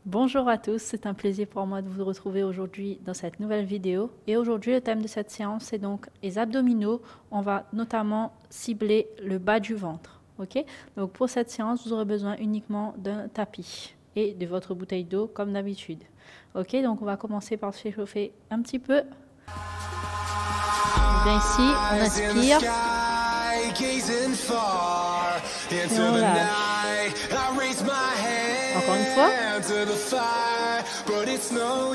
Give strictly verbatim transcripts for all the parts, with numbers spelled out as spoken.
Bonjour à tous, c'est un plaisir pour moi de vous retrouver aujourd'hui dans cette nouvelle vidéo. Et aujourd'hui, le thème de cette séance, c'est donc les abdominaux. On va notamment cibler le bas du ventre. Ok? Donc pour cette séance, vous aurez besoin uniquement d'un tapis et de votre bouteille d'eau comme d'habitude. Ok? Donc on va commencer par se réchauffer un petit peu. Bien ici, on inspire. Et on lâche. Encore une fois. Bouger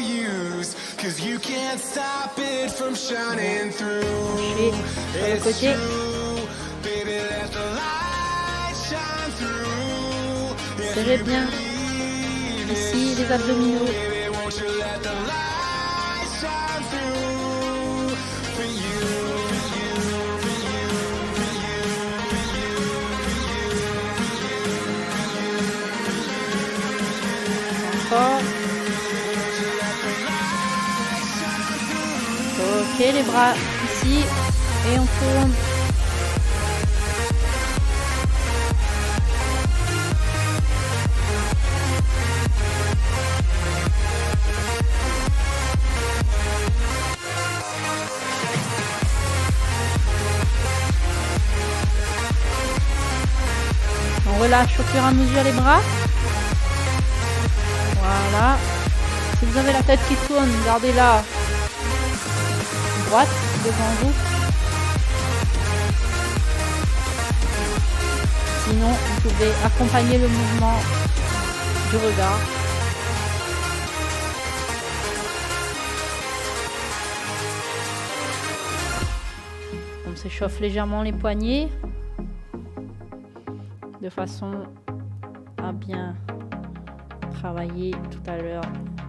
sur le côté. Serrez bien ici les abdominaux. Ok, les bras ici et on tourne. On relâche au fur et à mesure les bras. Voilà. Si vous avez la tête qui tourne, gardez-la droite devant vous. Sinon, vous pouvez accompagner le mouvement du regard. On s'échauffe légèrement les poignets de façon à bien travailler tout à l'heure.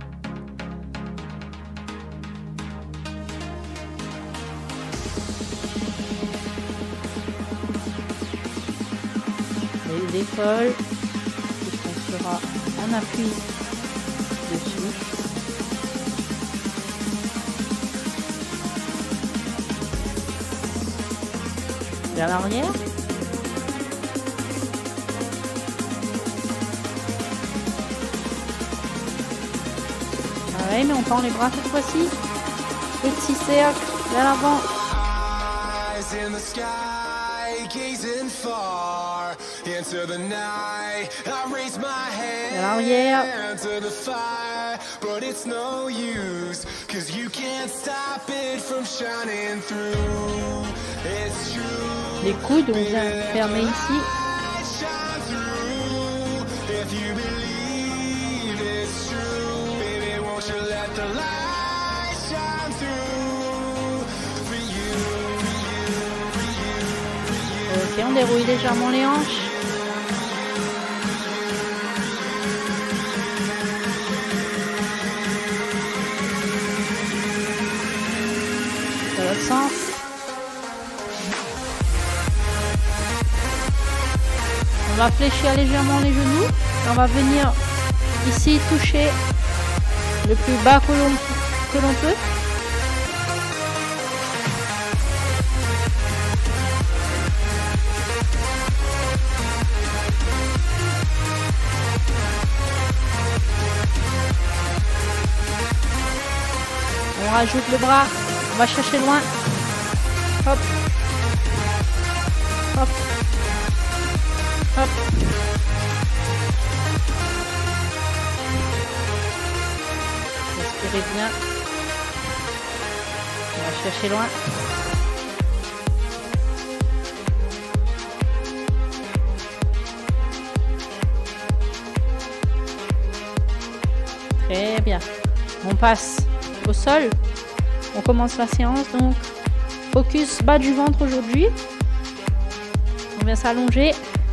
Les épaules, on sera en appui dessus. Vers l'arrière. Pareil, mais on tend les bras cette fois-ci. Petit cercle vers l'avant. Vers l'arrière. Les coudes, on vient fermer ici. Ok, on déroule légèrement les hanches. Dans l'autre sens. On va fléchir légèrement les genoux. Et on va venir ici toucher le plus bas que l'on que l'on peut. On rajoute le bras, on va chercher loin. Hop. Hop. Hop. Respirez bien. On va chercher loin. Très bien. On passe au sol. On commence la séance, donc focus bas du ventre aujourd'hui. On vient s'allonger.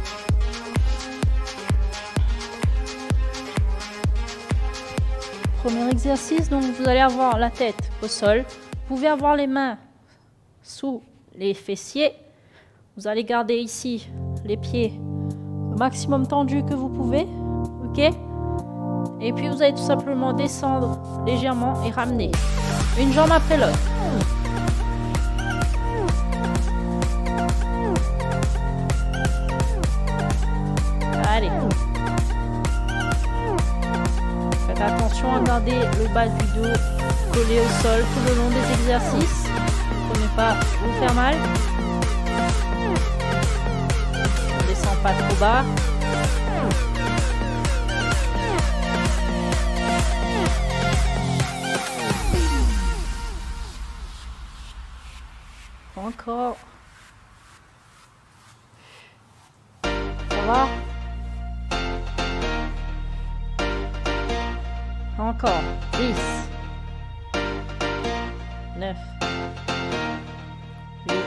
Premier exercice, donc vous allez avoir la tête au sol. Vous pouvez avoir les mains sous les fessiers. Vous allez garder ici les pieds au maximum tendus que vous pouvez. Ok? Et puis vous allez tout simplement descendre légèrement et ramener une jambe après l'autre. Allez. garder le bas du dos collé au sol tout le long des exercices pour ne pas vous faire mal. On descend pas trop bas. Encore. Ça va? Encore. dix. neuf. huit.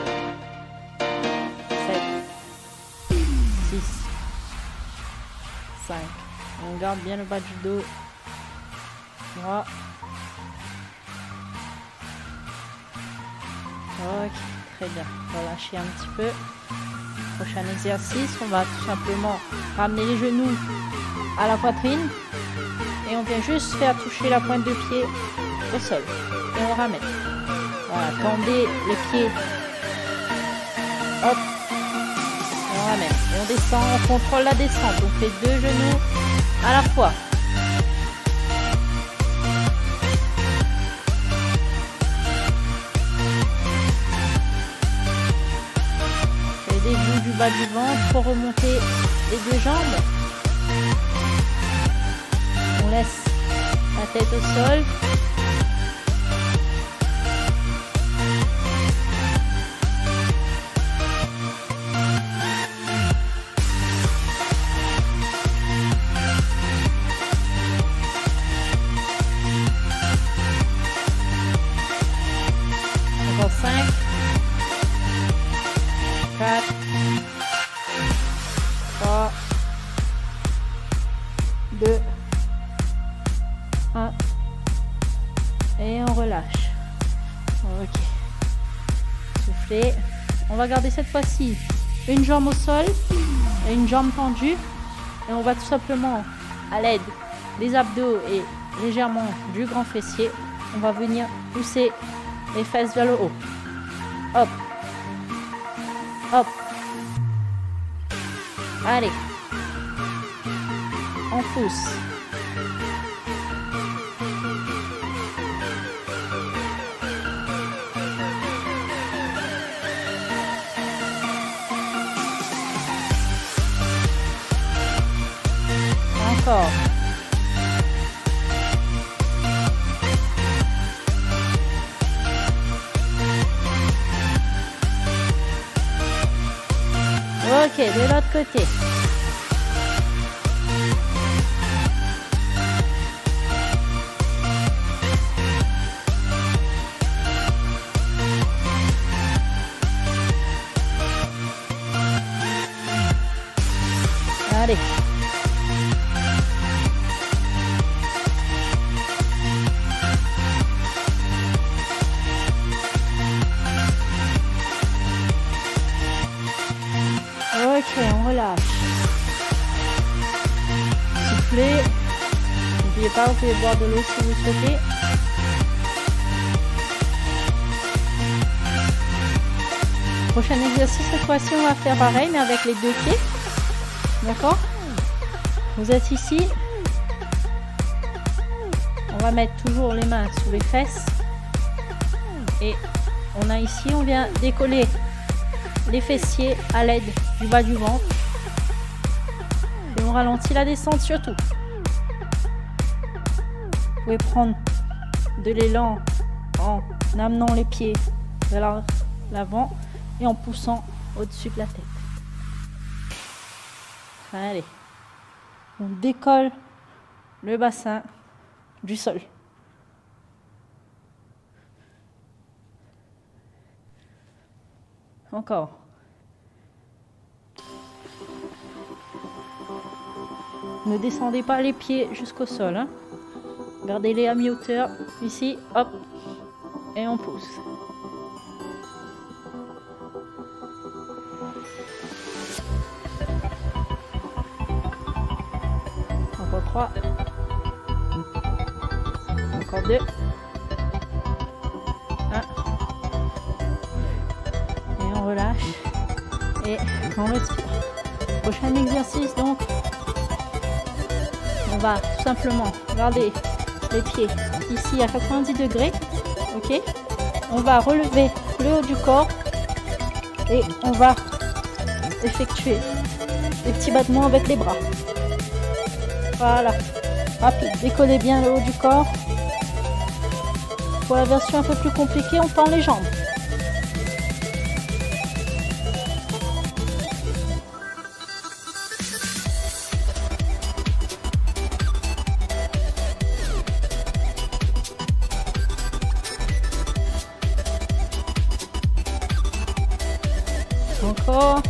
sept. six. cinq. On garde bien le bas du dos. trois. Ok, très bien. On va lâcher un petit peu. Prochain exercice, on va tout simplement ramener les genoux à la poitrine et on vient juste faire toucher la pointe de pied au sol et on ramène. Voilà, tendez les pieds. Hop, et on ramène. Et on descend, on contrôle la descente. On fait deux genoux à la fois. Du bas du ventre pour remonter les deux jambes. On laisse la tête au sol. Encore cinq. quatre. trois, deux, un et on relâche. Ok. Soufflez. On va garder cette fois-ci une jambe au sol et une jambe tendue. Et on va tout simplement, à l'aide des abdos et légèrement du grand fessier, on va venir pousser les fesses vers le haut. Hop. Hop. Allez. On pousse. Encore. Ok, de l'autre côté. Allez. Ok, on relâche. Soufflez. N'oubliez pas, vous pouvez boire de l'eau si vous souhaitez. Prochain exercice, cette fois-ci, on va faire pareil, mais avec les deux pieds. D'accord? Vous êtes ici. On va mettre toujours les mains sous les fesses. Et on a ici, on vient décoller les fessiers à l'aide du bas du ventre. Et on ralentit la descente surtout. Vous pouvez prendre de l'élan en amenant les pieds vers l'avant et en poussant au-dessus de la tête. Allez. On décolle le bassin du sol. Encore. Ne descendez pas les pieds jusqu'au sol. Hein. Gardez-les à mi-hauteur. Ici, hop. Et on pousse. Encore trois. Encore deux. Un. Et on relâche. Et on respire. Prochain exercice donc. On va tout simplement garder les pieds ici à quatre-vingt-dix degrés. Ok. On va relever le haut du corps et on va effectuer des petits battements avec les bras. Voilà. Rapide. Décollez bien le haut du corps. Pour la version un peu plus compliquée, on tend les jambes. Encore.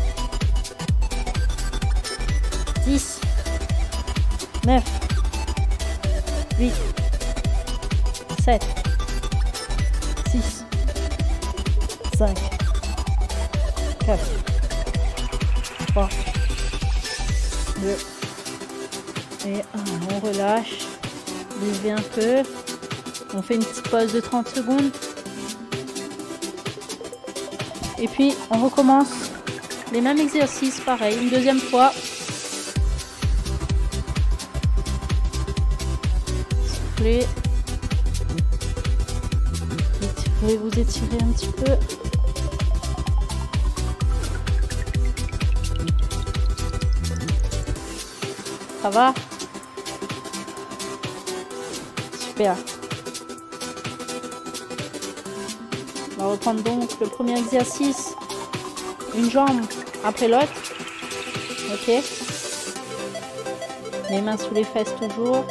dix, neuf, huit, sept, six, cinq, quatre, trois, deux et un. On relâche. Levez un peu. On fait une petite pause de trente secondes. Et puis on recommence les mêmes exercices, pareil, une deuxième fois. Soufflez. Étirez, vous étirez un petit peu. Ça va? Super. On va reprendre donc le premier exercice, une jambe après l'autre. Ok. Les mains sous les fesses toujours.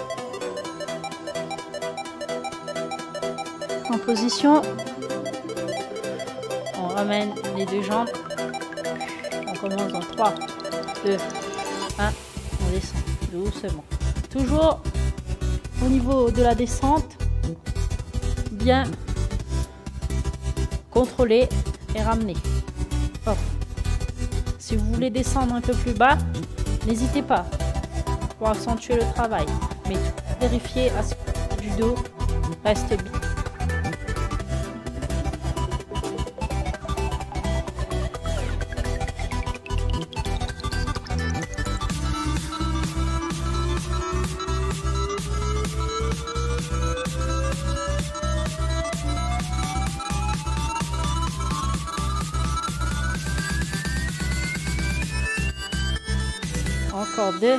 En position. On ramène les deux jambes. On commence dans trois, deux, un. On descend doucement. Toujours au niveau de la descente. Bien contrôler et ramener. Hop. Si vous voulez descendre un peu plus bas, n'hésitez pas pour accentuer le travail. Mais vérifiez à ce que du dos reste bien. Encore deux.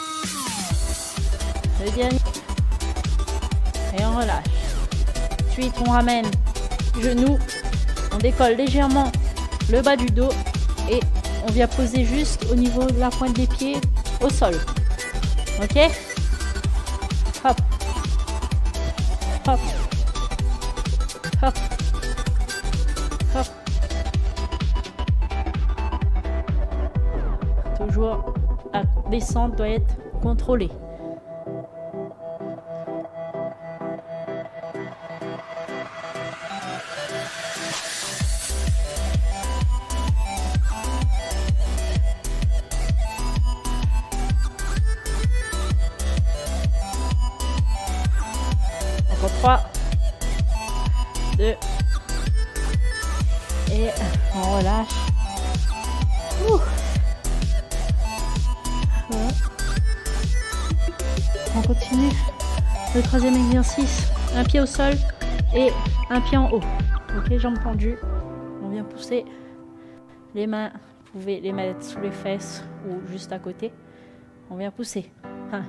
Le dernier. Et on relâche. Ensuite, on ramène genoux. On décolle légèrement le bas du dos. Et on vient poser juste au niveau de la pointe des pieds au sol. Ok? Hop. Hop. Hop. Hop. Toujours. La descente doit être contrôlée. Encore trois, deux et on relâche. Ouh. Voilà. On continue le troisième exercice, un pied au sol et un pied en haut. Ok, jambes tendues. On vient pousser les mains. Vous pouvez les mettre sous les fesses ou juste à côté. On vient pousser. Un.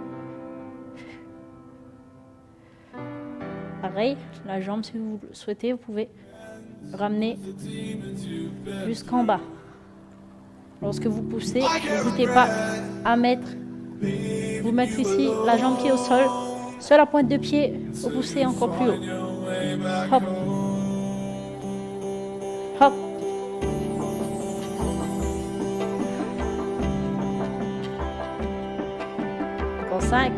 Pareil, la jambe, si vous le souhaitez, vous pouvez ramener jusqu'en bas. Lorsque vous poussez, n'hésitez pas à mettre, vous mettre ici la jambe qui est au sol, sur la pointe de pied, vous poussez encore plus haut. Hop. Hop. Encore cinq.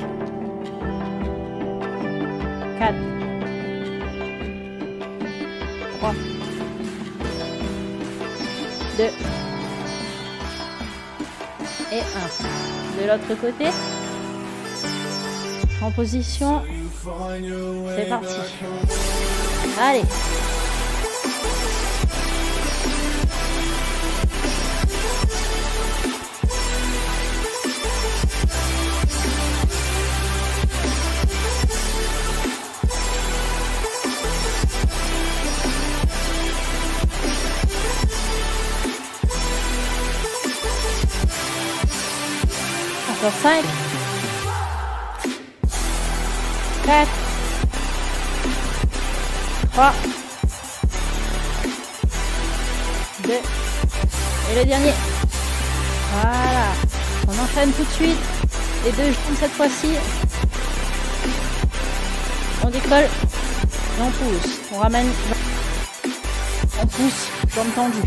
quatre. trois. deux. Et un. De l'autre côté. En position. C'est parti. Allez. Encore cinq, quatre, trois, deux, et le dernier. Voilà, on enchaîne tout de suite. Les deux jambes cette fois-ci. On décolle et on pousse. On ramène, on pousse, jambes tendues.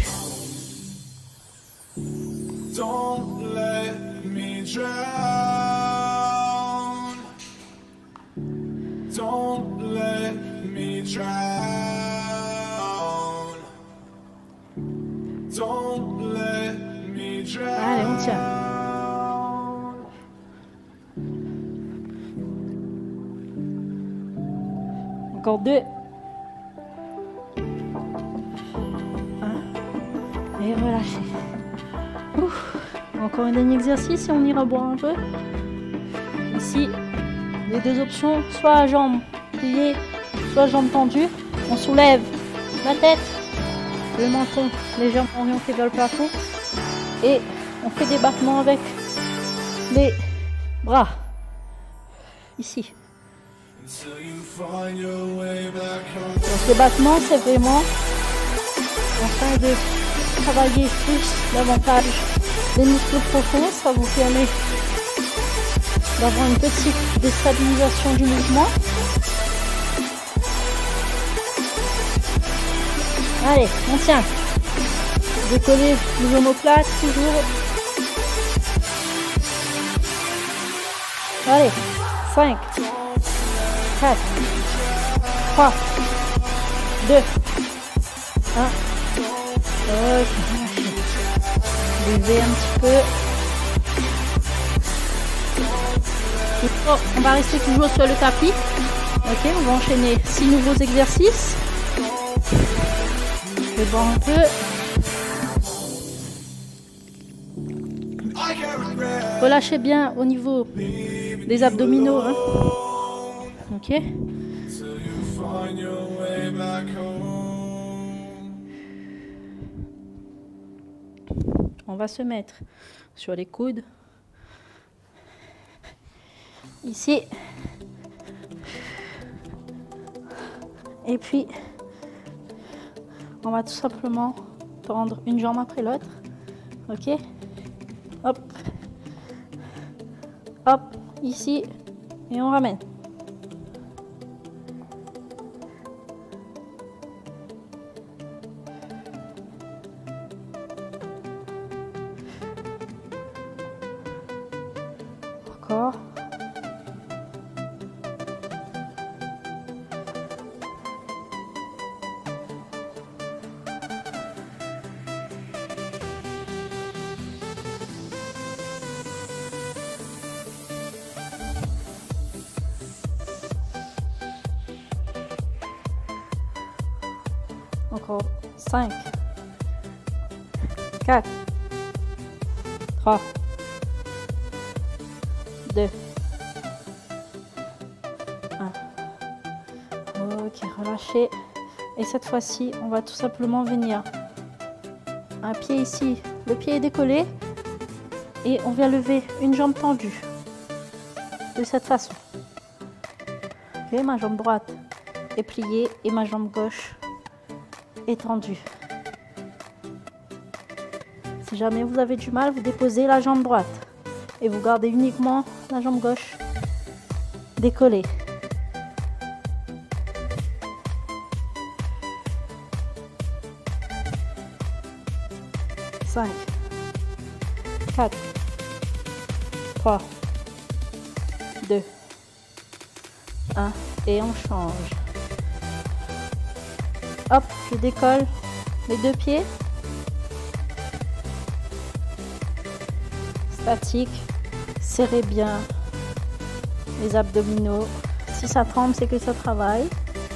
Don't let me drown. Don't let me drown. Don't let me drown. Allez, on tient. Encore deux. Un. Et relâchez. Ouf. Encore un dernier exercice et on ira boire un peu. Ici, les deux options, soit jambes pliées, soit jambes tendues. On soulève la tête, le menton légèrement orienté vers le plafond. Et on fait des battements avec les bras. Ici. Donc les battements, c'est vraiment en train de travailler plus davantage les muscles profonds. Ça vous permet d'avoir une petite déstabilisation du mouvement. Allez, on tient. Décoller les omoplates toujours. Allez, cinq, quatre, trois, deux, un. Ok, levez un petit peu. On va rester toujours sur le tapis. Ok, on va enchaîner six nouveaux exercices. Je vais boire un peu. Relâchez bien au niveau des abdominaux. Hein. Ok. On va se mettre sur les coudes. Ici. Et puis, on va tout simplement tendre une jambe après l'autre. Ok. Hop. Hop. Ici. Et on ramène. Encore. Encore cinq, quatre, trois, deux, un. Ok, relâchez. Et cette fois-ci, on va tout simplement venir un pied ici, le pied est décollé et on vient lever une jambe tendue de cette façon. Ok, ma jambe droite est pliée et ma jambe gauche étendue. Si jamais vous avez du mal, vous déposez la jambe droite et vous gardez uniquement la jambe gauche décollée. cinq, quatre, trois, deux, un et on change. Hop, je décolle les deux pieds. Statique. Serrez bien les abdominaux. Si ça tremble, c'est que ça travaille.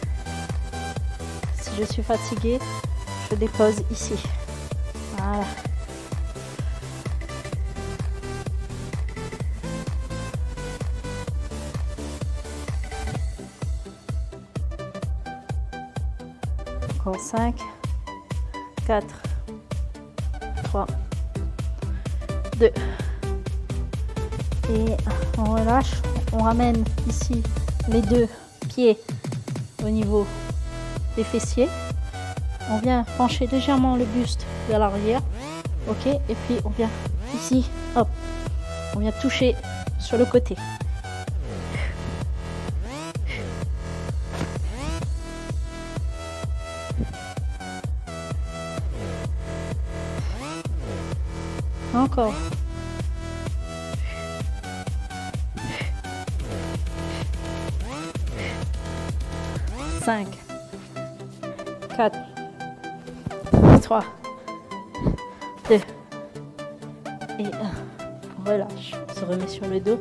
Si je suis fatiguée, je dépose ici. Voilà. Encore cinq, quatre, trois, deux, Et on relâche. On ramène ici les deux pieds au niveau des fessiers. On vient pencher légèrement le buste vers l'arrière. Ok, et puis on vient ici, hop, on vient toucher sur le côté. Encore. cinq, quatre, trois, deux et un. On relâche, on se remet sur le dos.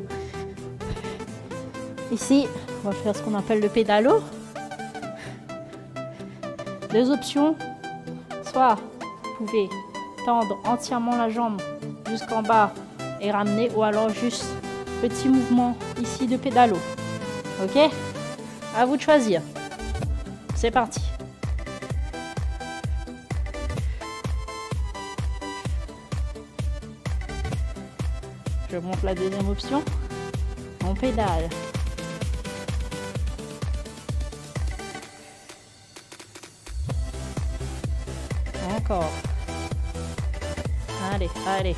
Ici, on va faire ce qu'on appelle le pédalo. Deux options. Soit vous pouvez tendre entièrement la jambe jusqu'en bas et ramener, ou alors juste petit mouvement ici de pédalo. Ok? À vous de choisir. C'est parti. Je montre la deuxième option. On pédale. Encore. Allez, allez.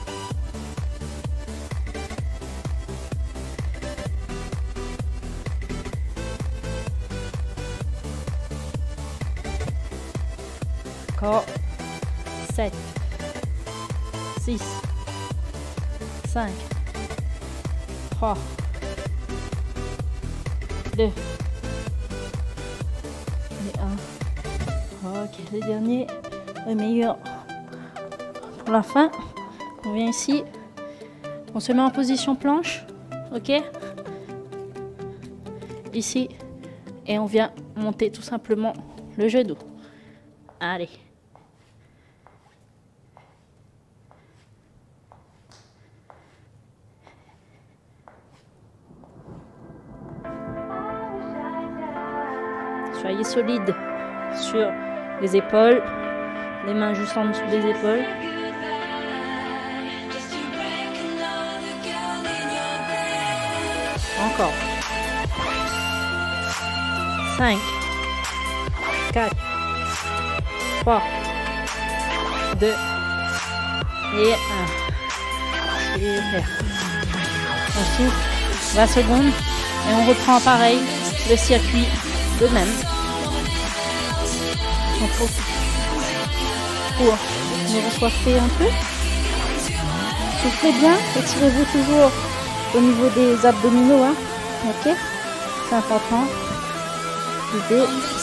Encore. sept, six, cinq, trois, deux et un. Ok, le dernier, le meilleur pour la fin. On vient ici, on se met en position planche, ok, ici, et on vient monter tout simplement le genou. Allez. Soyez solide sur les épaules, les mains juste en dessous des épaules. Encore. cinq, quatre, trois, deux et un. Super. On souffle vingt secondes et on reprend pareil le circuit de même. On profite pour nous recoiffer un peu. Soufflez bien, étirez-vous toujours au niveau des abdominaux, hein. Ok, c'est important. L'idée.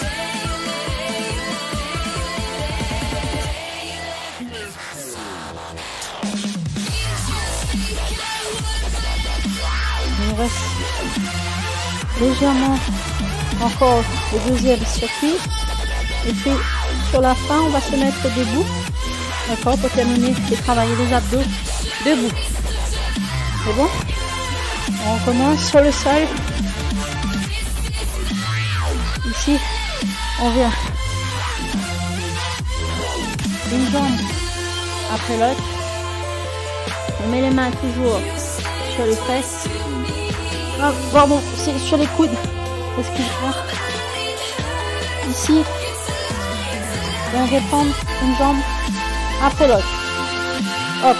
Il nous reste légèrement encore le deuxième circuit. Et puis sur la fin, on va se mettre debout. D'accord, pour terminer et travailler les abdos debout. C'est bon? On commence sur le sol. Ici, on vient une jambe après l'autre. On met les mains toujours sur les fesses. Ah, pardon, c'est sur les coudes. Excusez-moi. Ici, on va prendre une jambe après l'autre. Hop.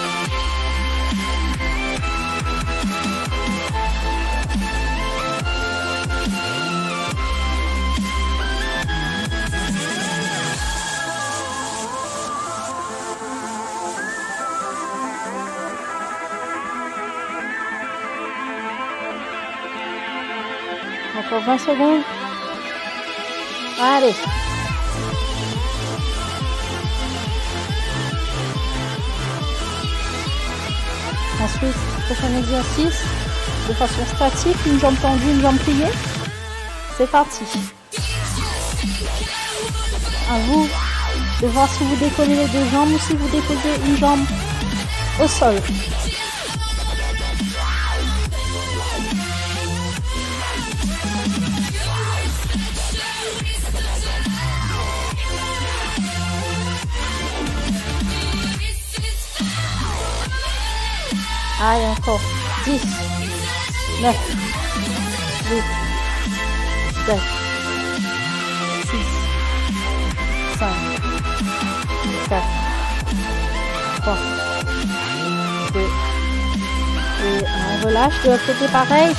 Encore vingt secondes. Allez. Ensuite, prochain exercice, de façon statique, une jambe tendue, une jambe pliée. C'est parti. À vous de voir si vous décollez les deux jambes ou si vous déposez une jambe au sol. Allez, encore dix, neuf, huit, sept, six, cinq, quatre, trois, deux, et un. Relâche de l'autre côté pareil.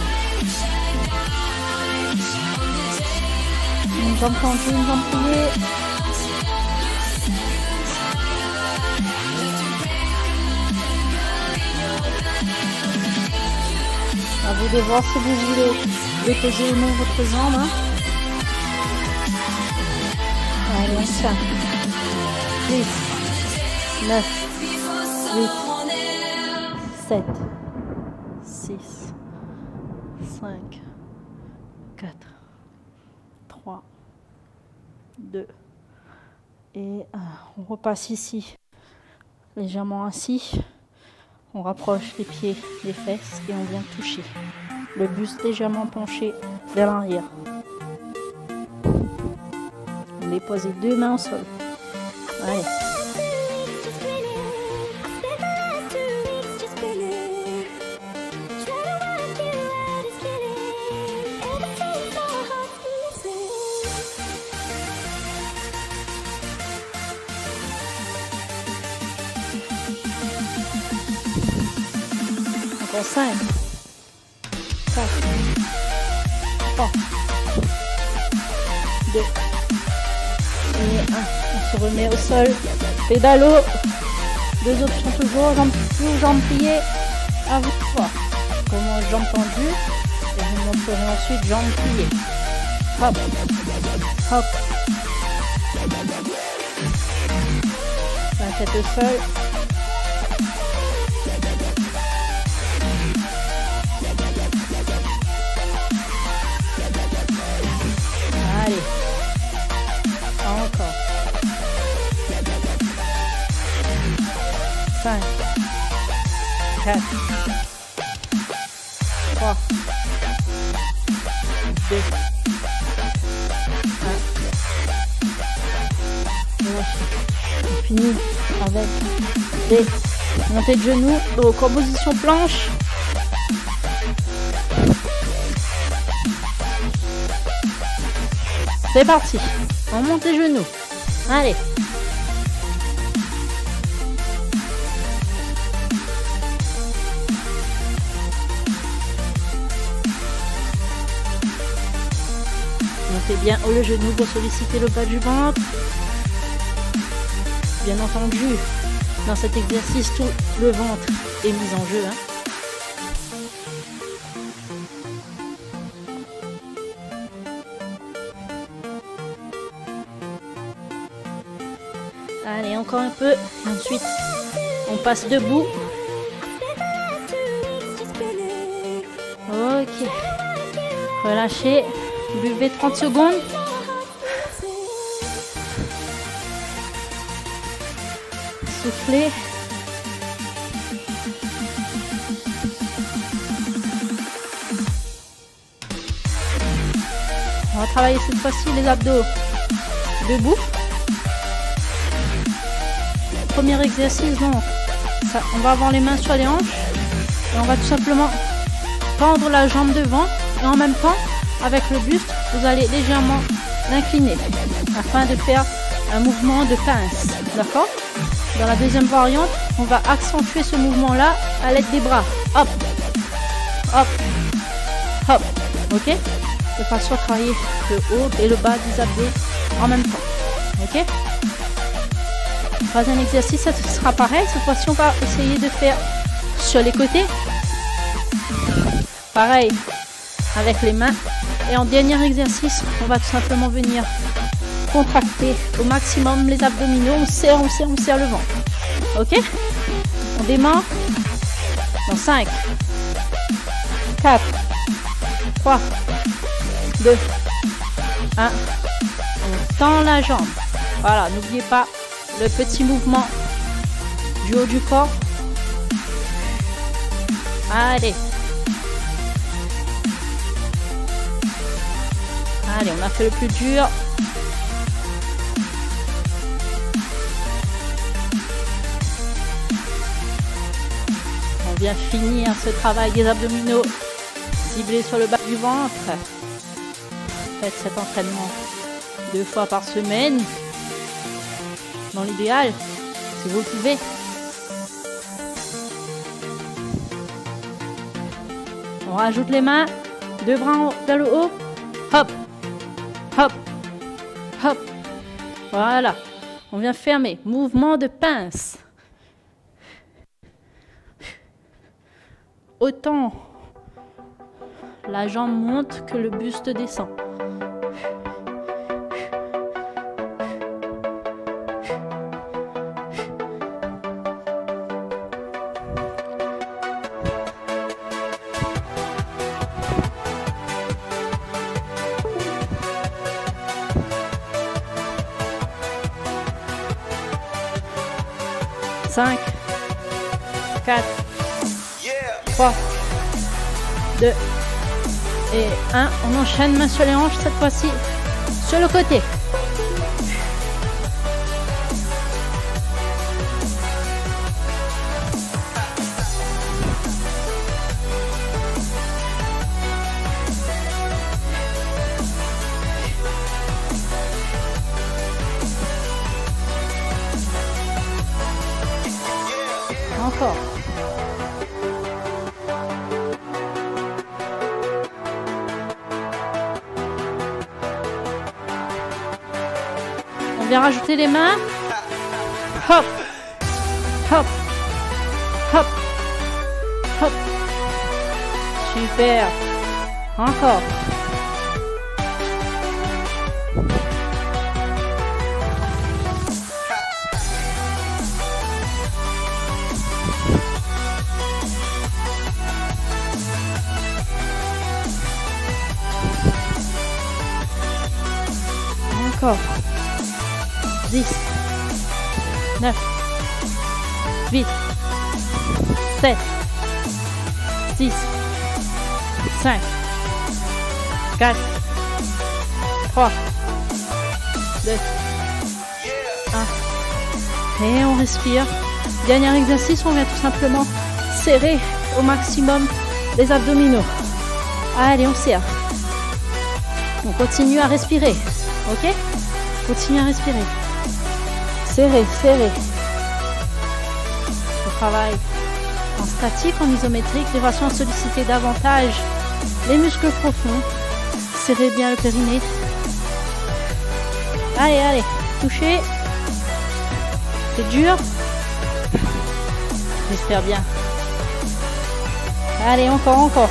Une jambe tendue, une jambe pliée. À vous de voir si vous voulez déposer ou non votre jambe. Hein. Allez, on tient. dix, neuf, huit, sept, six, cinq, quatre, trois, deux et un. On repasse ici, légèrement assis. On rapproche les pieds des fesses et on vient toucher le buste légèrement penché vers l'arrière. On dépose les deux mains au sol. Allez. cinq, quatre, trois, deux et un. On se remet au sol. Pédalo. Deux options toujours. Jambes toujours, jambes pliées. À vous de voir. Comment jambes tendues. Et je vous montrerai ensuite jambes pliées. Hop. Hop. La tête au sol. Allez, encore. cinq, quatre, trois, deux, un. On finit avec des montées de genoux, donc en position planche. C'est parti, on monte les genoux. Allez. Montez bien haut le genou pour solliciter le bas du ventre. Bien entendu, dans cet exercice, tout le ventre est mis en jeu. Hein. Allez, encore un peu. Ensuite, on passe debout. Ok. Relâchez. Buvez trente secondes. Soufflez. On va travailler cette fois-ci les abdos. Debout. Premier exercice, donc, ça, on va avoir les mains sur les hanches et on va tout simplement tendre la jambe devant et en même temps, avec le buste, vous allez légèrement l'incliner afin de faire un mouvement de pince, d'accord? Dans la deuxième variante, on va accentuer ce mouvement-là à l'aide des bras. Hop, hop, hop, ok? De façon à travailler le haut et le bas des abdos en même temps, ok? Troisième exercice, ça sera pareil. Cette fois-ci, on va essayer de faire sur les côtés. Pareil, avec les mains. Et en dernier exercice, on va tout simplement venir contracter au maximum les abdominaux. On serre, on serre, on serre le ventre. Ok? On démarre dans cinq, quatre, trois, deux, un. On tend la jambe. Voilà, n'oubliez pas le petit mouvement du haut du corps. Allez. Allez, on a fait le plus dur. On vient finir ce travail des abdominaux ciblés sur le bas du ventre. Faites cet entraînement deux fois par semaine. Dans l'idéal, si vous le pouvez. On rajoute les mains, deux bras vers le haut. Hop, hop, hop. Voilà. On vient fermer. Mouvement de pince. Autant la jambe monte que le buste descend. cinq, quatre, trois, deux et un. On enchaîne main sur les hanches, cette fois-ci sur le côté. Encore. On vient rajouter les mains. Hop, hop, hop, hop. Super. Encore. Encore. dix, neuf, huit, sept, six, cinq, quatre, trois, deux, un. Et on respire. Dernier exercice, on vient tout simplement serrer au maximum les abdominaux. Allez, on serre. On continue à respirer. Ok? Continue à respirer. Serrez, serrez. On travaille en statique, en isométrique, de façon à solliciter davantage les muscles profonds. Serrez bien le périnée. Allez, allez, touchez. C'est dur. Respire bien. Allez, encore, encore.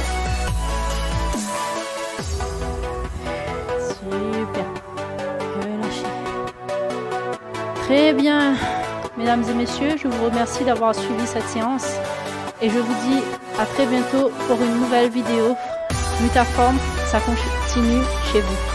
Super. Relâchez. Très bien. Mesdames et messieurs, je vous remercie d'avoir suivi cette séance. Et je vous dis à très bientôt pour une nouvelle vidéo. Mutaform, ça continue chez vous.